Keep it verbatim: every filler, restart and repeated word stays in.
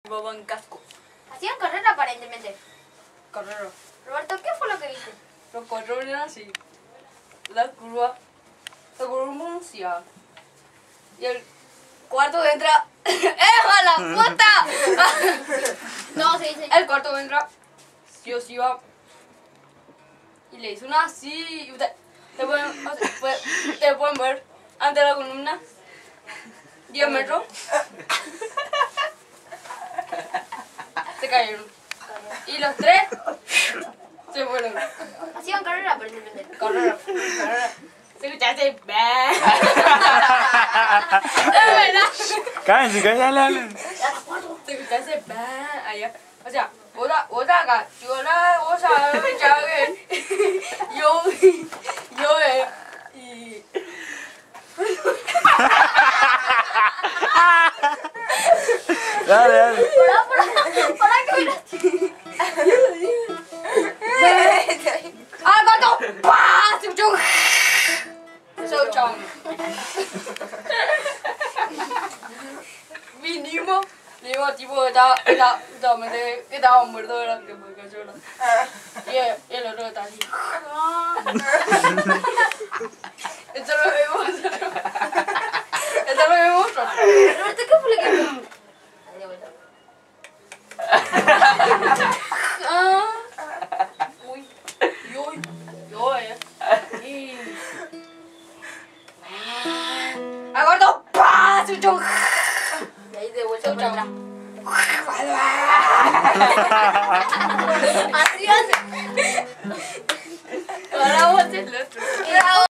Llevaba en casco. Hacían carrera aparentemente. Carrera. Roberto, ¿qué fue lo que viste? Los cuatro eran así. La curva. La curva pronunciada. Y el cuarto entra. ¡Eja la puta! No, se dice. El cuarto entra. Sí o sí va. Y le hizo una así. Y usted, te, pueden, o sea, puede- te pueden ver ante la columna. diez metros. Se cayeron. Y los tres se fueron. Hacían carrera aparentemente. Carrera, carrera. Se escuchaste. ¡Bah! Es verdad. Cállense, cállense. Se escuchaste. ¡Bah! Allá. O sea, otra, otra acá. Yo la cosa, ya que. Yo, yo, eh. Y. Dale, dale. Pará, pará, pará que mira. ¡Ah, gato! ¡Pah! Se escuchó. Se escuchó. Vinimos. Vinimos, tipo, que estaba, estaba, estaba, que estaba muerto de la que me cayó la. Y el, y el otro está así. Esto lo vemos nosotros. Esto lo vemos nosotros. Roberto, ¿qué fue lo que viste? Ahí de vuelta. Ah. Uy. Yo, yo, eh. Y. Aguardo. ¡Pah! Se escuchó. Y ahí de vuelta por atrás. Así hace. Ahora vamos a hacer el otro. Y ahora